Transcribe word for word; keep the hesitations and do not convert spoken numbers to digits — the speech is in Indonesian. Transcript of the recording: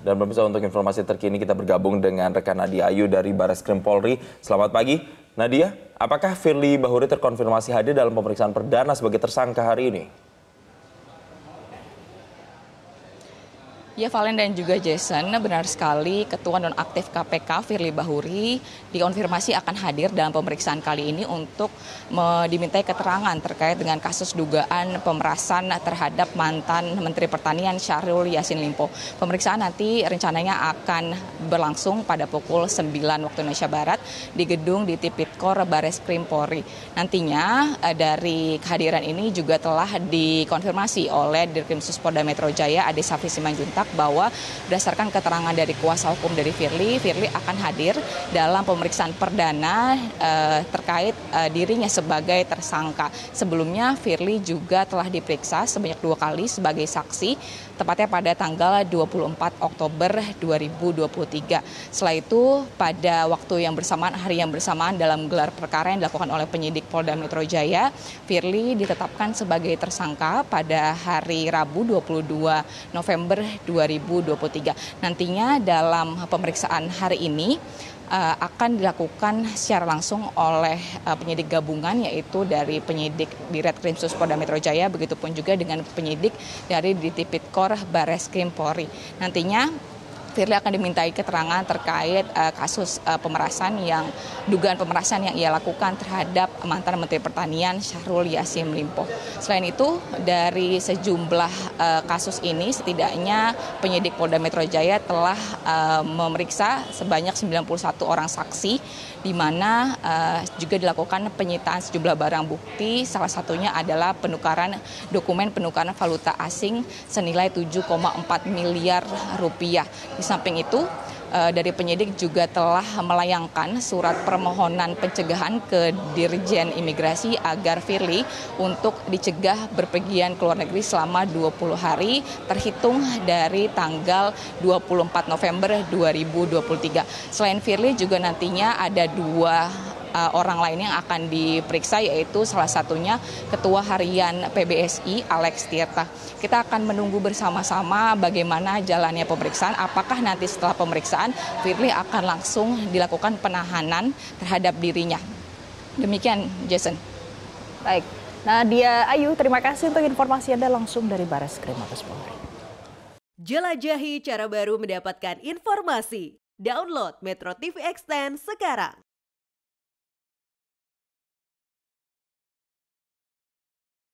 Dan pemirsa, untuk informasi terkini kita bergabung dengan rekan Nadia Ayu dari Barreskrim Polri. Selamat pagi, Nadia. Apakah Firly Bahuri terkonfirmasi hadir dalam pemeriksaan perdana sebagai tersangka hari ini? Ya, Valen dan juga Jason, benar sekali Ketua Nonaktif K P K Firly Bahuri dikonfirmasi akan hadir dalam pemeriksaan kali ini untuk dimintai keterangan terkait dengan kasus dugaan pemerasan terhadap mantan Menteri Pertanian Syahrul Yassin Limpo. Pemeriksaan nanti rencananya akan berlangsung pada pukul sembilan waktu Indonesia Barat di gedung di Tipikor Barreskrim Polri. Nantinya dari kehadiran ini juga telah dikonfirmasi oleh Dirkrimsus Polda Metro Jaya Ade Safi Simanjuntak bahwa berdasarkan keterangan dari kuasa hukum dari Firly, Firly akan hadir dalam pemeriksaan perdana eh, terkait eh, dirinya sebagai tersangka. Sebelumnya Firly juga telah diperiksa sebanyak dua kali sebagai saksi, tepatnya pada tanggal dua puluh empat Oktober dua ribu dua puluh tiga. Setelah itu pada waktu yang bersamaan, hari yang bersamaan dalam gelar perkara yang dilakukan oleh penyidik Polda Metro Jaya, Firly ditetapkan sebagai tersangka pada hari Rabu dua puluh dua November dua ribu dua puluh tiga. Nantinya dalam pemeriksaan hari ini uh, akan dilakukan secara langsung oleh uh, penyidik gabungan, yaitu dari penyidik Direktrimsus Polda Metro Jaya, begitupun juga dengan penyidik dari Ditipikor Barreskrim Polri. Nantinya Firly akan dimintai keterangan terkait uh, kasus uh, pemerasan yang dugaan pemerasan yang ia lakukan terhadap mantan Menteri Pertanian Syahrul Yassin Limpo. Selain itu, dari sejumlah uh, kasus ini setidaknya penyidik Polda Metro Jaya telah uh, memeriksa sebanyak sembilan puluh satu orang saksi, di mana uh, juga dilakukan penyitaan sejumlah barang bukti. Salah satunya adalah penukaran dokumen penukaran valuta asing senilai tujuh koma empat miliar rupiah. Di samping itu, dari penyidik juga telah melayangkan surat permohonan pencegahan ke Dirjen Imigrasi agar Firly untuk dicegah berpergian ke luar negeri selama dua puluh hari terhitung dari tanggal dua puluh empat November dua ribu dua puluh tiga. Selain Firly juga nantinya ada dua Uh, orang lain yang akan diperiksa, yaitu salah satunya Ketua Harian P B S I Alex Tirta. Kita akan menunggu bersama-sama bagaimana jalannya pemeriksaan, apakah nanti setelah pemeriksaan Firly akan langsung dilakukan penahanan terhadap dirinya. Demikian, Jason. Baik, Nadia Ayu, terima kasih untuk informasi Anda langsung dari Barreskrim Mabes Polri. Jelajahi cara baru mendapatkan informasi. Download Metro T V Extend sekarang.